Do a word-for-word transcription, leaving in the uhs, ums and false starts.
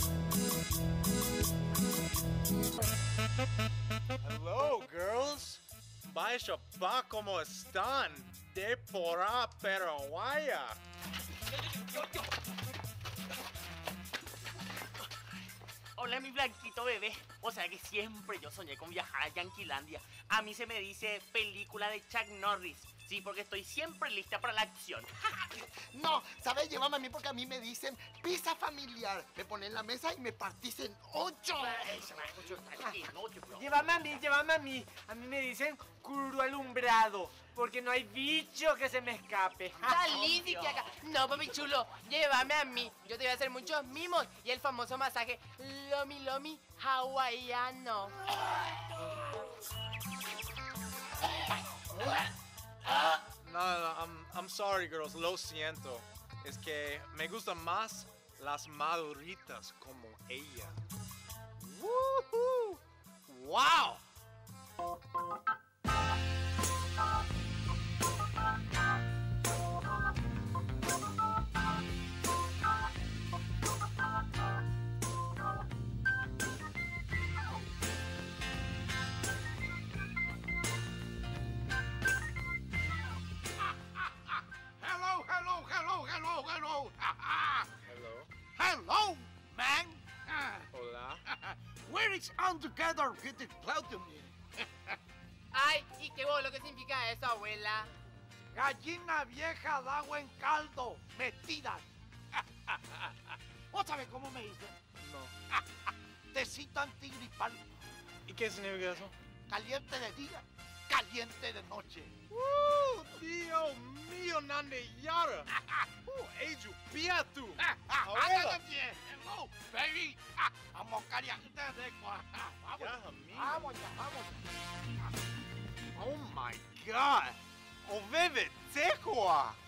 Hello, girls. Vaya pa, ¿cómo están? De porá paraguaya. Hola, mi blanquito bebé. O sea que siempre yo soñé con viajar a Yanquilandia. A mí se me dice película de Chuck Norris. Sí, porque estoy siempre lista para la acción. No, ¿sabes? Llévame a mí porque a mí me dicen pizza familiar. Me ponen en la mesa y me partís en ocho. Llévame a mí, llévame a mí. A mí me dicen curro alumbrado, porque no hay bicho que se me escape. Salí que acá. No, papi chulo, llévame a mí. Yo te voy a hacer muchos mimos y el famoso masaje Lomi Lomi hawaiano. No, no, I'm, I'm sorry, girls. Lo siento. Es que me gustan más las maduritas como ella. ¡Woohoo! ¡Wow! Hello, hello, hello, hello, hello. Hello. Hello, man. Hola. Where is on together with the cloud to me? Ay, ¿y qué vos lo que significa eso, abuela? Gallina vieja de agua en caldo, metida. ¿Vos sabés cómo me dicen? No. Tecito antigripal, ¿Y qué significa eso? caliente de día, caliente de noche. ¡Uh! ¡Dios mío, Nande Yara! ¡Uh! ¡Eju, piatu! ¡Hágale bien! ¡Hello, baby! ¡Vamos, cariñita de cua! ¡Vamos! Ya, amigo. ¡Vamos ya, vamos! Oh my god! ¡O bebe tequa!